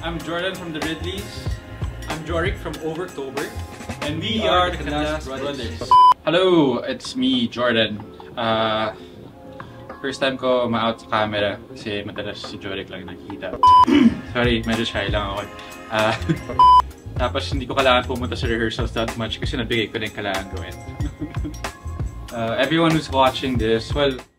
I'm Jordan from the Ridleys. I'm Joric from Overtober. And we are the Canlas Brothers. Hello, it's me, Jordan. First time ko ma-out sa camera kasi madalas si Joric lang nakikita. Sorry, medyo shy lang ako. Tapos hindi ko kailangan pumunta sa rehearsals that much kasi nabigay ko din kailangan gawin. Everyone who's watching this, well,